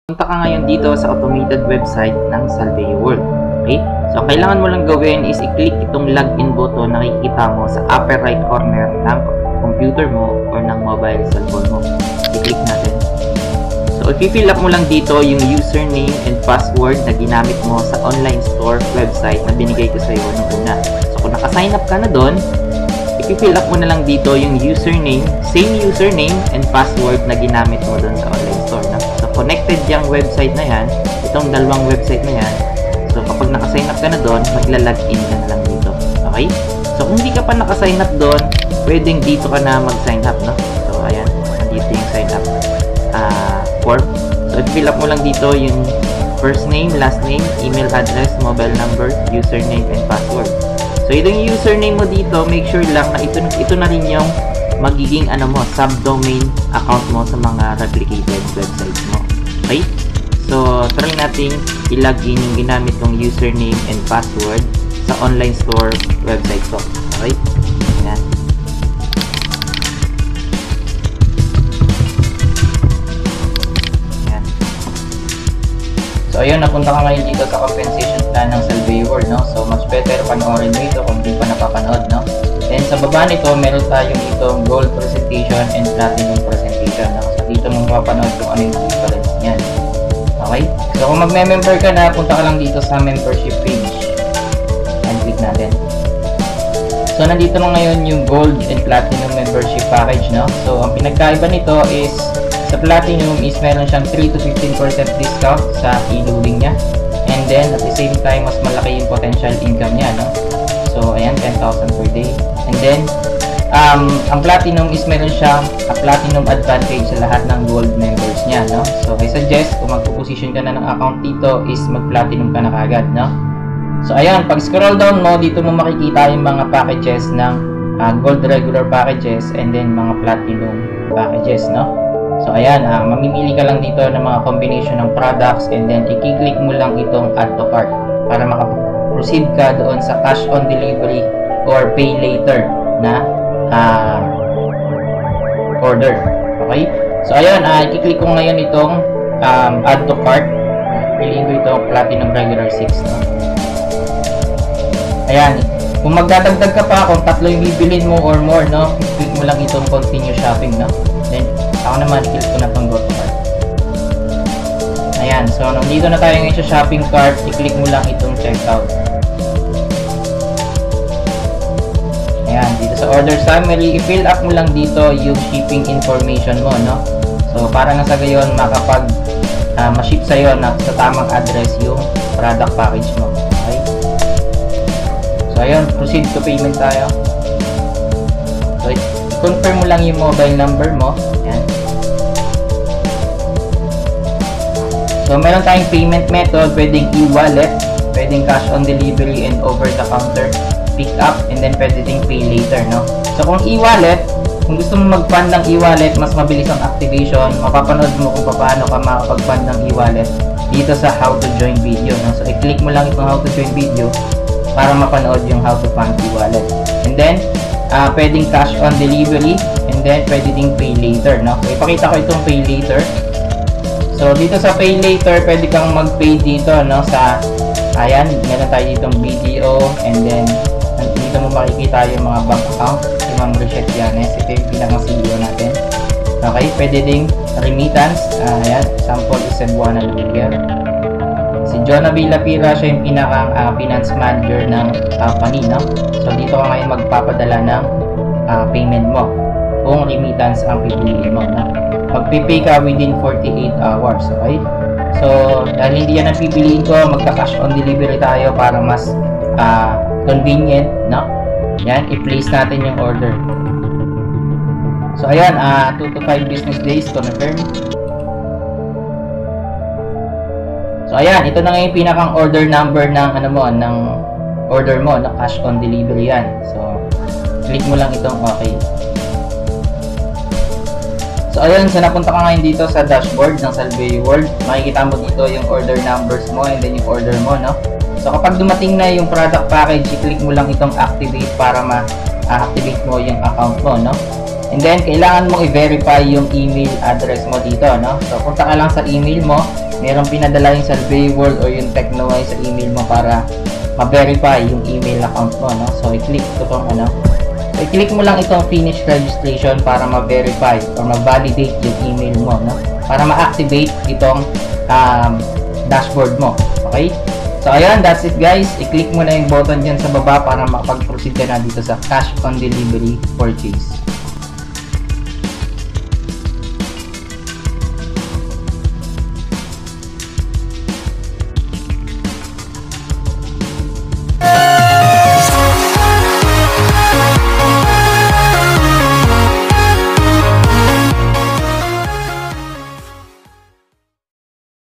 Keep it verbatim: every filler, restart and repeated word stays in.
Punta ka ngayon dito sa automated website ng Salveo World. Okay? So, kailangan mo lang gawin is i-click itong login button na nakikita mo sa upper right corner ng computer mo or ng mobile cellphone mo. I-click natin. So, i-fill up mo lang dito yung username and password na ginamit mo sa online store website na binigay ko sa iyo nung una. So, kung naka-sign up ka na doon, i-fill up mo na lang dito yung username, same username and password na ginamit mo doon sa online store. No? So, connected yung website na yan, itong dalawang website na yan. So, kapag naka-sign up ka na doon, magla-login ka na lang dito. Okay? So, kung hindi ka pa naka-sign up doon, pwedeng dito ka na mag-sign up. No? So, ayan, nandito yung sign up uh, form. So, i-fill up mo lang dito yung first name, last name, email address, mobile number, username, and password. So, ito yung username mo dito, make sure lang na ito, ito na rin yung magiging ano mo, subdomain account mo sa mga replicated websites mo. Okay? So, try natin i-login yung ginamit kong username and password sa online store website ko. Okay? Ayan. Ayan. So, ayun, napunta ka ngayon dito sa compensation plan ng Salveo World, no? So, much better panoorin mo ito kung di pa napapanood, no? Then, sa baba nito, meron tayong itong gold presentation and platinum presentation, no? So, dito mo mapapanood kung ano yung difference niyan. Okay? So, kung magme-member ka na, punta ka lang dito sa membership page. And click natin. So, nandito na ngayon yung gold and platinum membership package, no? So, ang pinagkaiba nito is sa platinum is meron siyang three to fifteen percent discount sa e-loading niya. And then, at the same time, mas malaki yung potential income niya, no? So, ayan, ten thousand per day. And then, um, ang platinum is meron siyang a platinum advantage sa lahat ng gold members niya, no? So, I suggest, kung magpo-position ka na ng account dito, is mag-platinum ka na kagad, no? So, ayan, pag scroll down mo, dito mo makikita yung mga packages ng uh, gold regular packages and then mga platinum packages, no? So, ayan, uh, mamimili ka lang dito ng mga combination ng products and then i-click mo lang itong add to cart para makaproceed ka doon sa cash on delivery or pay later na uh, order. Okay? So, ayan, uh, i-click ko ngayon itong um, add to cart. Piliin ko itong platinum regular six. No? Ayan, kung magdadagdag ka pa, kung tatlo yung bibilin mo or more, no? I-click mo lang itong continue shopping, no? Then, ako naman, click ko na itong go to cart. Ayan, so, nandito na tayo ngayon sa shopping cart, i-click mo lang itong checkout. Ayan, dito sa order summary, i-fill up mo lang dito yung shipping information mo, no? So, para nga sa gayon, makapag uh, ma-ship sa'yo na sa tamang address yung product package mo. Okay? So, ayun, proceed to payment tayo. So, confirm mo lang yung mobile number mo. Ayan. So, meron tayong payment method, pwedeng e-wallet, pwedeng cash on delivery and over the counter pick up, and then pwede ding pay later, no? So, kung e-wallet, kung gusto mo mag-fund ng e-wallet, mas mabilis ang activation, mapapanood mo kung paano ka makapag-fund ng e-wallet dito sa how to join video, no? So, i-click mo lang itong how to join video para mapanood yung how to fund e-wallet. And then, uh, pwedeng cash on delivery, and then pwede ding pay later, no? So, ipakita ko itong pay later. So, dito sa pay later, pwede kang mag-pay dito, no? Sa, ayan, meron tayo ditong video, and then, dito mo makikita yung mga bank account, si Ma'am Richette Yanes, ito yung pinaka-C E O natin. Okay, pwede ding remittance, uh, ayan, sample is Cebuana Luger. Si Jonah Villapira, siya yung pinaka-finance uh, manager ng company, no? So, dito ka ngayon magpapadala ng uh, payment mo kung remittance ang pipiliin mo, no? Magpipay ka within forty-eight hours, okay? So, dahil hindi yan ang pipiliin ko, magka-cash on delivery tayo para mas uh, convenient, no? Yan, i-place natin yung order. So, ayan, uh, two to five business days, confirm. So, ayan, ito na nga yung pinakang order number ng, ano mo, ng order mo, na cash on delivery yan. So, click mo lang itong okay. So, ayun, so napunta ka ngayon dito sa dashboard ng Salveo World. Makikita mo dito yung order numbers mo and then yung order mo, no? So, kapag dumating na yung product package, i-click mo lang itong activate para ma-activate mo yung account mo, no? And then, kailangan mo i-verify yung email address mo dito, no? So, punta ka lang sa email mo, merong pinadala yung Salveo World or yung Tecnowise sa email mo para ma-verify yung email account mo, no? So, i-click ko tong ano. So, i-click mo lang itong finish registration para ma-verify or ma-validate yung email mo, no? Para ma-activate itong um, dashboard mo. Okay? So, ayan, that's it guys. I-click mo na yung button dyan sa baba para makapag-proceed ka na dito sa cash on delivery purchase.